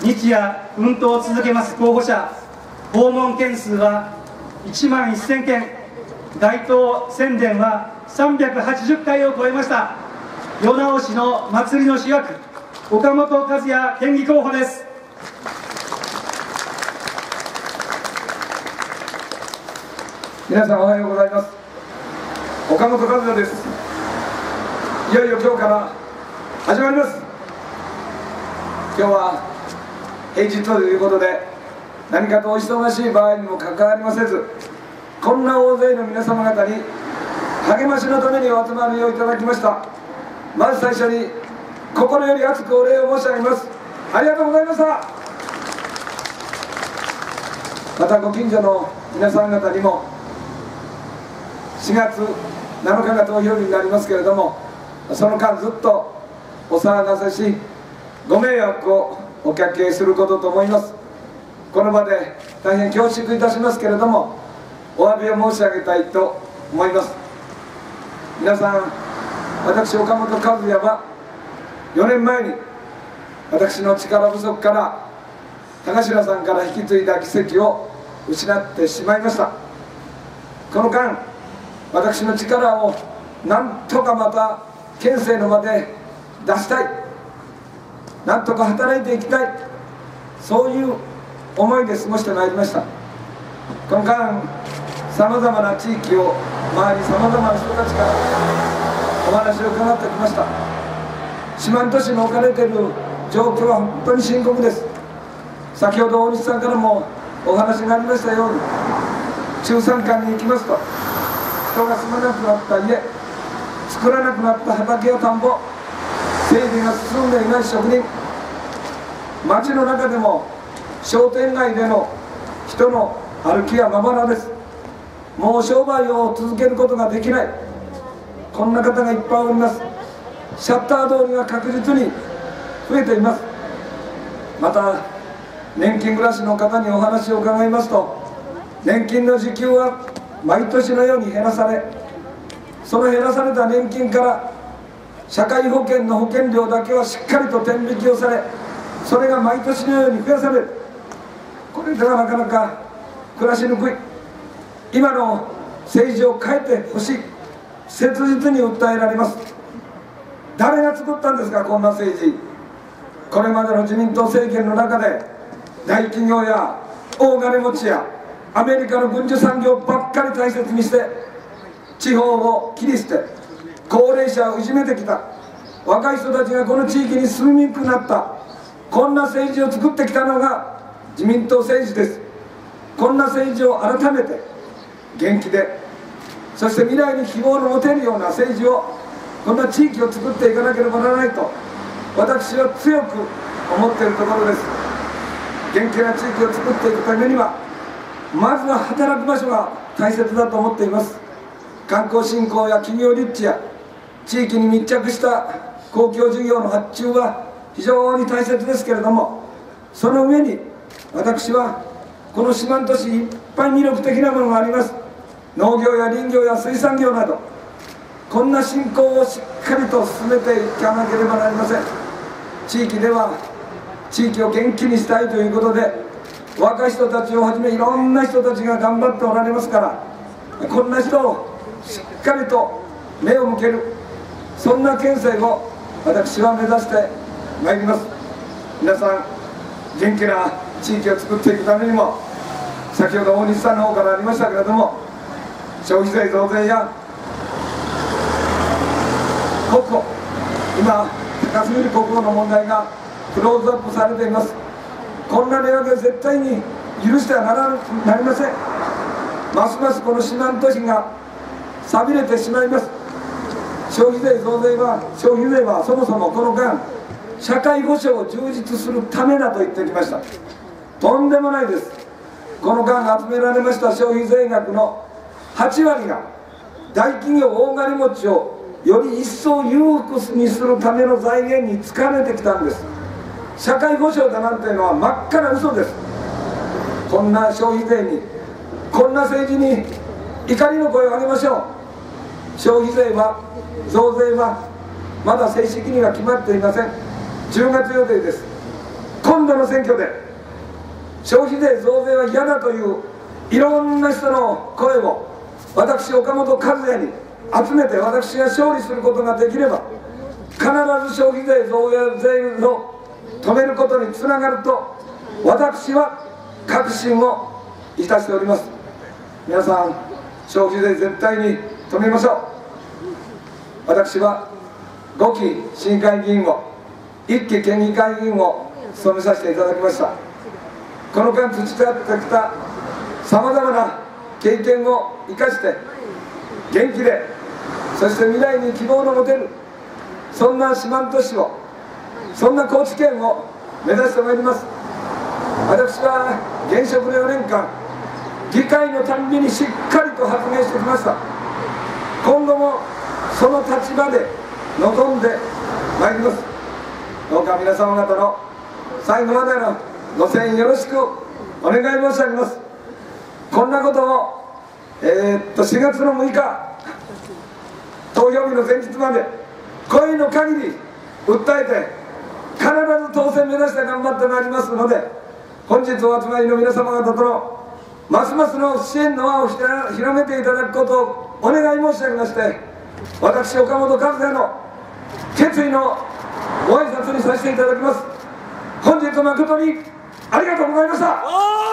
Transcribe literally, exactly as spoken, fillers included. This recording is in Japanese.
日夜奮闘を続けます候補者、訪問件数はいちまんせんけん、街頭宣伝はさんびゃくはちじゅっかいを超えました。世直しの祭りの主役、岡本和也県議候補です。 皆さんおはようございます。岡本和也です。いよいよ今日から始まります。今日は平日ということで、何かとお忙しい場合にも関わりませず、こんな大勢の皆様方に励ましのためにお集まりをいただきました。まず最初に心より厚くお礼を申し上げます。ありがとうございました。またご近所の皆さん方にもしがつなのかが投票日になりますけれども、その間ずっとお騒がせしご迷惑をおかけすることと思います。この場で大変恐縮いたしますけれども、お詫びを申し上げたいと思います。皆さん、私岡本和也はよねんまえに私の力不足から田頭さんから引き継いだ議席を失ってしまいました。この間、私の力をなんとかまた県政の場で出したい、なんとか働いていきたい、そういう思いで過ごしてまいりました。この間、さまざまな地域を回り、さまざまな人たちからお話を伺ってきました。四万十市の置かれている状況は本当に深刻です。先ほど大西さんからもお話がありましたように、中山間に行きますと、人が住まなくなった家、作らなくなった畑や田んぼ、整備が進んでいない職人、街の中でも商店街での人の歩きはまばらです。もう商売を続けることができない、こんな方がいっぱいおります。シャッター通りが確実に増えています。また年金暮らしの方にお話を伺いますと、年金の時給は毎年のように減らされ、その減らされた年金から社会保険の保険料だけはしっかりと天引きをされ、それが毎年のように増やされる。これではなかなか暮らしにくい。今の政治を変えてほしい、切実に訴えられます。誰が作ったんですか、こんな政治。これまでの自民党政権の中で大企業や大金持ちやアメリカの軍需産業ばっかり大切にして、地方を切り捨て高齢者をいじめてきた、若い人たちがこの地域に住みにくくなった、こんな政治を作ってきたのが自民党政治です。こんな政治を改めて元気で、そして未来に希望の持てるような政治を、こんな地域を作っていかなければならないと私は強く思っているところです。元気な地域を作っていくためには、まずは働く場所が大切だと思っています。観光振興や企業立地や地域に密着した公共事業の発注は非常に大切ですけれども、その上に私はこの四万十市いっぱい魅力的なものがあります。農業や林業や水産業など、こんな振興をしっかりと進めていかなければなりません。地域では地域を元気にしたいということで、若い人たちをはじめいろんな人たちが頑張っておられますから、こんな人をしっかりと目を向ける、そんな県政を私は目指してまいります。皆さん、元気な地域を作っていくためにも、先ほど大西さんの方からありましたけれども、消費税増税や国庫、今高すぎる国庫の問題がクローズアップされています。こんな値上げは絶対に許してはならなりません。ますますこの四万十市がさびれてしまいます。消費税増税は消費税はそもそもこの間社会保障を充実するためだと言ってきました。とんでもないです。この間集められました消費税額のはちわりが大企業大金持ちをより一層裕福にするための財源に使われてきたんです。社会保障だなんていうのは真っ赤な嘘です。こんな消費税に、こんな政治に怒りの声を上げましょう。消費税は増税はまだ正式には決まっていません。じゅうがつ予定です。今今度の選挙で消費税増税は嫌だといういろんな人の声を私岡本和也に集めて私が勝利することができれば、必ず消費税増税を止めることにつながると私は確信をいたしております。皆さん、消費税絶対に止めましょう。私はごき市議会議員をいっき県議会議員を務めさせていただきました。この間培ってきたさまざまな経験を生かして元気で、そして未来に希望の持てる、そんな四万十市を、そんな高知県を目指してまいります。私は現職のよねんかん議会のたんびにしっかりと発言してきました。今後もその立場で臨んでまいります。どうか皆様方の最後までのご声援よろしくお願い申し上げます。こんなことを、えー、っとしがつのむいか投票日の前日まで声の限り訴えて必ず当選目指して頑張ってまいりますので、本日お集まりの皆様方とのますますの支援の輪を広めていただくことをお願い申し上げまして、私岡本和也の決意のご挨拶にさせていただきます。本日誠にありがとうございました。